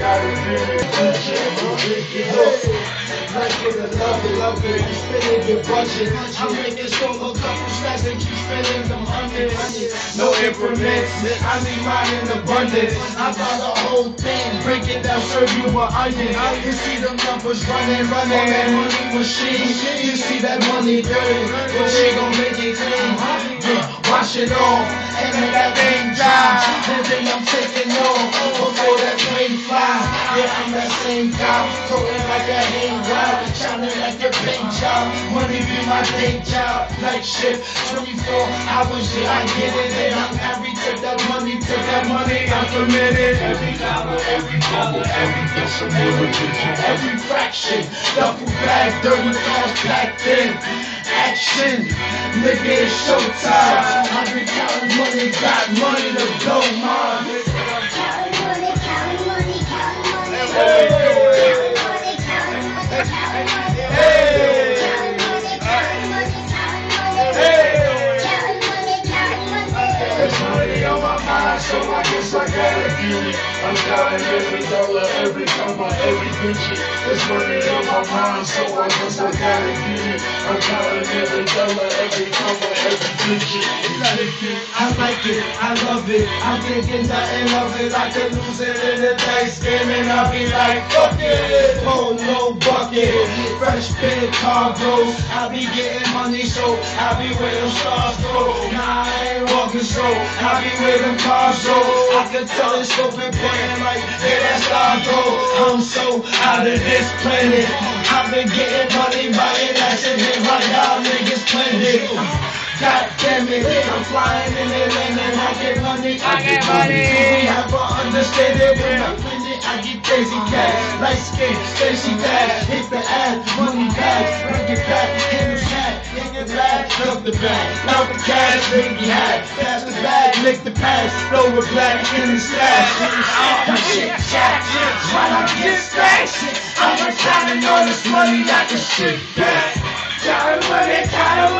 Like it or love it, you spinning your budget. I'm making sure a couple stacks and keep spending them hundreds. No increments, I need mine in abundance. I buy the whole thing, break it down, serve you an onion. You see them numbers running on that money machine. You see that money dirty, but she gon' make it clean. Wash it off, and then that thing dry. And then I'm taking off before that plane flies. Yeah, I'm that same guy, floating like a hang wild, shining like a paint job. Money be my day job, night shift, 24 hours. Yeah, I get it, and I'm married to that money, I'm committed. Every dollar, every double, every decimal, every fraction, double bag, dirty cars packed in. Action, nigga, it's showtime. I've been counting money, got money to blow mine. Counting money, counting money, counting money. Hey. There's money on my mind, so I guess I gotta get it. I'm counting every dollar, every comma, every digit. There's money on my mind, so I guess I gotta get it. I'm counting every dollar, every comma, every digit. I like it, I love it. I'm thinking nothing of it. I could lose it in the day, screaming. I'll be like, fuck it, hold no bucket. Fresh big cargo. I be getting money, so I be where them stars go. Nah, I ain't walking slow. I be where them cars go. I can tell it's open playing like, yeah, that's how I go. I'm so out of this planet. I've been getting money by an accident. Right now, niggas planned it. God damn it, I'm flying in the lane and I get money. We have an understanding when I print it, I get crazy cash. Light skin, Stacy dash, hit the ass, money back, bring it back, hit the hat, hit the bag, dump the bag, out the cash, baby hat, pass the bag, lick the pass, throw it black in the stash. That shit jack, when I get stacks, I'm counting all this money, I can shit back. Counting money,